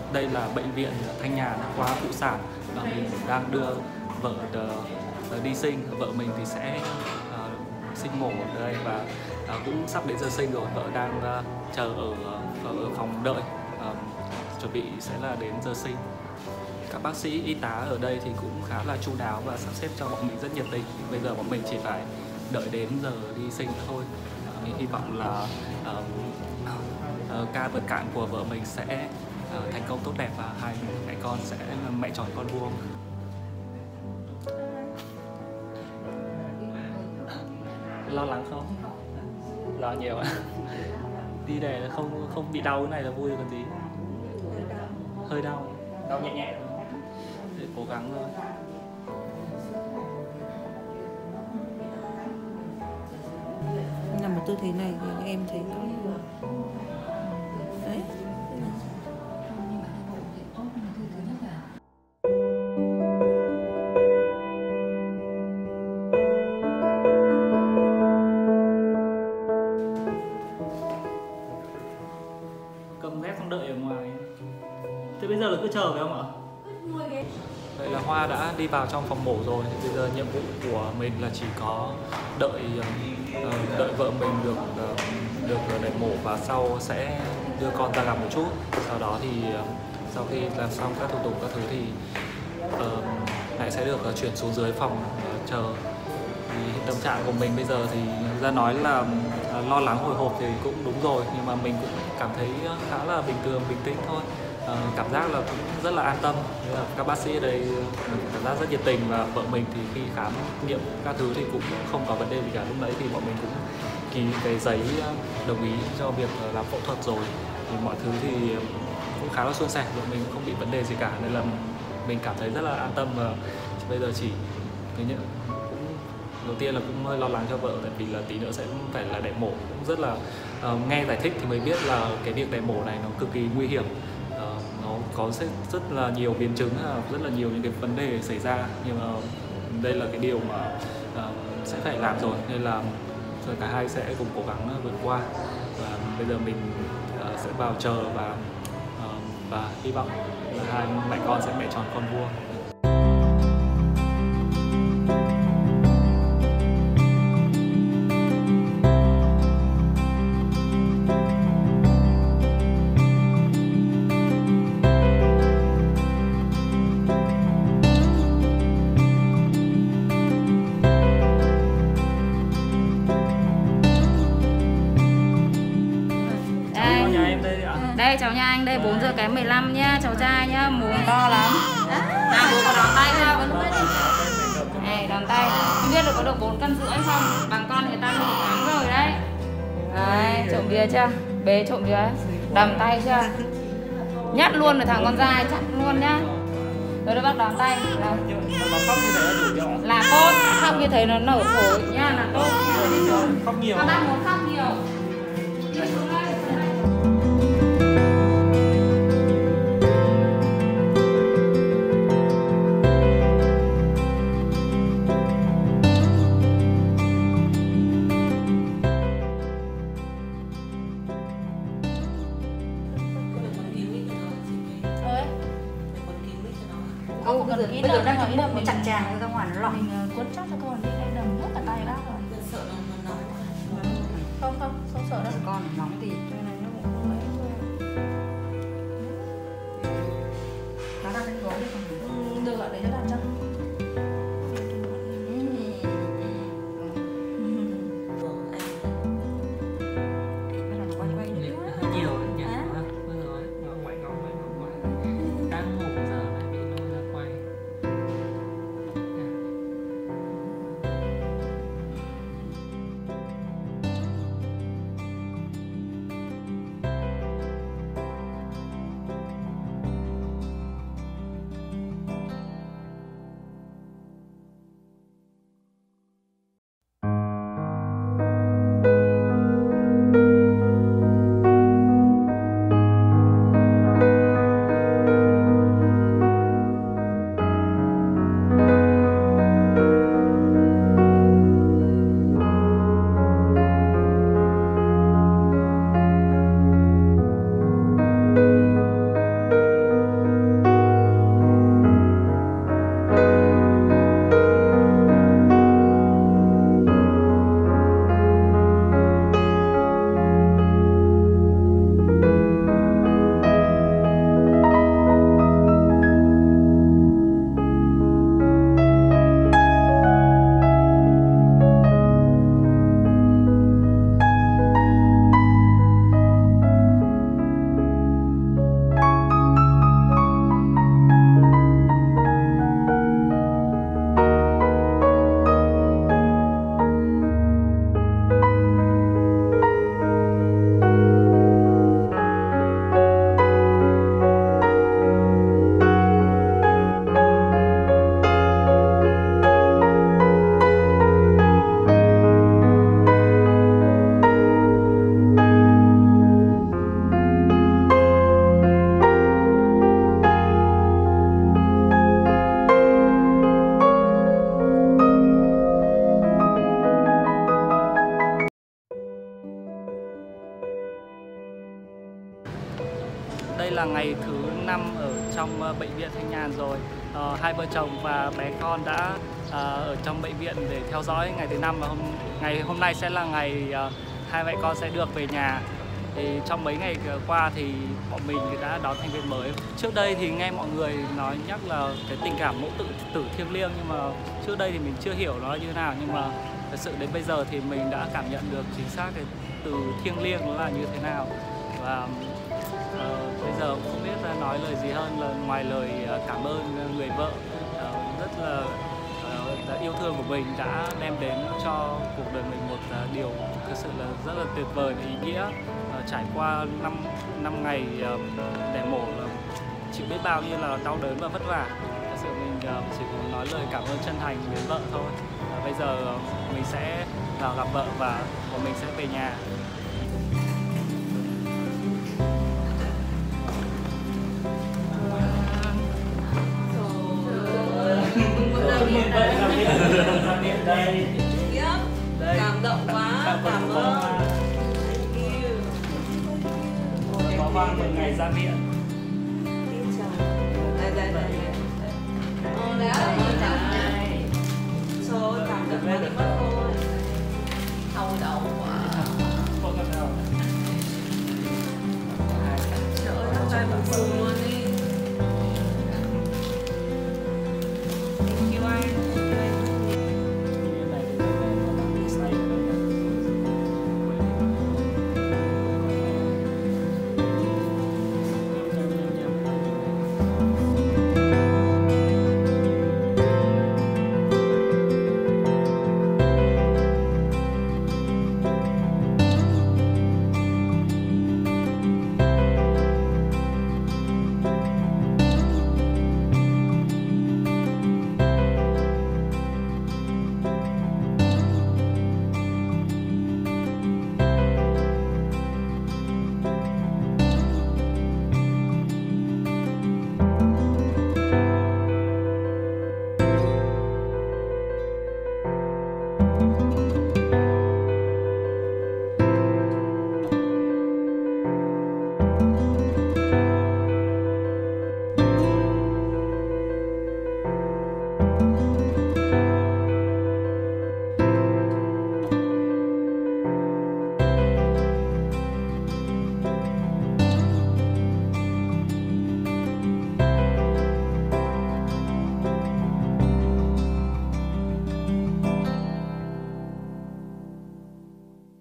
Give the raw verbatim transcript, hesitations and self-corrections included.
đây là bệnh viện Thanh Nhàn khoa phụ sản và mình đang đưa vợ đi sinh. Vợ mình thì sẽ uh, sinh mổ ở đây và uh, cũng sắp đến giờ sinh rồi. Vợ đang uh, chờ ở, ở phòng đợi, uh, chuẩn bị sẽ là đến giờ sinh. Các bác sĩ y tá ở đây thì cũng khá là chu đáo và sắp xếp cho bọn mình rất nhiệt tình. Bây giờ bọn mình chỉ phải đợi đến giờ đi sinh thôi. Mình hy vọng là uh, uh, ca vượt cạn của vợ mình sẽ uh, thành công tốt đẹp và hai mẹ con sẽ mẹ tròn con vuông. Lo lắng không? Lo nhiều ạ. Đi để không không bị đau cái này là vui còn gì. Hơi đau, đau nhẹ nhẹ thôi. Để cố gắng thôi. Nằm một tư thế này thì em thấy có đấy. Cầm dép xong đợi ở ngoài. Thế bây giờ là cứ chờ phải không ạ? Vậy là Hoa đã đi vào trong phòng mổ rồi. Bây giờ nhiệm vụ của mình là chỉ có đợi đợi vợ mình được được để mổ và sau sẽ đưa con ra gặp một chút. Sau đó thì sau khi làm xong các thủ tục các thứ thì uh, lại sẽ được chuyển xuống dưới phòng uh, chờ. Thì tâm trạng của mình bây giờ thì ra nói là uh, lo lắng hồi hộp thì cũng đúng rồi, nhưng mà mình cũng cảm thấy khá là bình thường, bình tĩnh thôi. Uh, cảm giác là cũng rất là an tâm. Các bác sĩ ở đây cảm giác rất nhiệt tình và vợ mình thì khi khám nghiệm các thứ thì cũng không có vấn đề gì cả. Lúc đấy thì bọn mình cũng ký cái giấy đồng ý cho việc làm phẫu thuật rồi, thì mọi thứ thì cũng khá là suôn sẻ, bọn mình không bị vấn đề gì cả nên là mình cảm thấy rất là an tâm. Và bây giờ chỉ cái nhận cũng đầu tiên là cũng hơi lo lắng cho vợ, tại vì là tí nữa sẽ phải là đẻ mổ, cũng rất là uh, nghe giải thích thì mới biết là cái việc đẻ mổ này nó cực kỳ nguy hiểm. Nó có rất, rất là nhiều biến chứng, rất là nhiều những cái vấn đề xảy ra, nhưng mà đây là cái điều mà uh, sẽ phải làm rồi, nên là rồi cả hai sẽ cùng cố gắng vượt qua. Và bây giờ mình uh, sẽ vào chờ và uh, và hy vọng là hai mẹ con sẽ mẹ tròn con vuông. Đây cháu nhà anh đây, bốn giờ kém mười lăm nhá, cháu trai nhá, mồm to lắm. À, bố có đòn tay không? Này, đòn tay. Không biết được có được bốn cân rưỡi không? Bằng con người ta một tháng rồi đấy. Đấy, trộm vía chưa? Bế trộm vía. Đầm tay chưa? Nhát luôn rồi thằng con dai, chặt luôn nhá. Rồi nó bắt đòn tay. Là, là tốt, khóc như thế nó nở phổi nhá, là tốt. Khóc nhiều. Con đang muốn khóc nhiều. Không, bây giờ, bây giờ đang ở đây một chặt chàng ra ngoài nó lọt. Mình cuốn chắc cho con đi đây đầm hết cả tay bác rồi. Sợ nó nói. Không không, không sợ đâu. Con nóng thì này nó cũng không mấy thôi. nó đang lên gối đi không? Được ạ, đấy nó đặt chân. năm ở trong bệnh viện Thanh Nhàn rồi. Uh, hai vợ chồng và bé con đã uh, ở trong bệnh viện để theo dõi ngày thứ năm, và hôm, ngày hôm nay sẽ là ngày uh, hai mẹ con sẽ được về nhà. Thì trong mấy ngày qua thì bọn mình thì đã đón thành viên mới. Trước đây thì nghe mọi người nói nhắc là cái tình cảm mẫu tử, tử thiêng liêng, nhưng mà trước đây thì mình chưa hiểu nó như thế nào, nhưng mà thật sự đến bây giờ thì mình đã cảm nhận được chính xác cái từ thiêng liêng nó là như thế nào. Và uh, bây giờ cũng không biết là nói lời gì hơn là ngoài lời cảm ơn người vợ uh, rất là uh, yêu thương của mình đã đem đến cho cuộc đời mình một uh, điều thực sự là rất là tuyệt vời và ý nghĩa. Uh, trải qua năm năm ngày uh, đẻ mổ là chịu biết bao nhiêu là đau đớn và vất vả. Thật sự mình uh, chỉ muốn nói lời cảm ơn chân thành với vợ thôi. Uh, bây giờ uh, mình sẽ vào gặp vợ và bọn mình sẽ về nhà. Đây. Đây. Cảm động quá, cảm ơn. Có Văn mừng ngày ra viện. Đây, đây, đây. Ờ, đấy. Trời ơi, cảm động quá thì mất thôi. Hầu đậu quá. Không cần đâu. Trời ơi, tay mình sùn luôn đi.